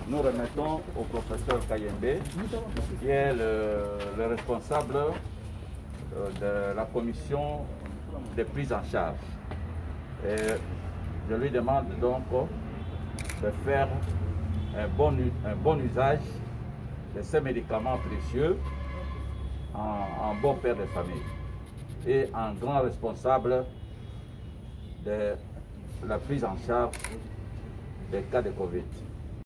nous remettons au professeur Kayembe, qui est le responsable de la commission de prise en charge. Et je lui demande donc de faire un bon usage de ces médicaments précieux en bon père de famille et en grand responsable de la prise en charge des cas de Covid.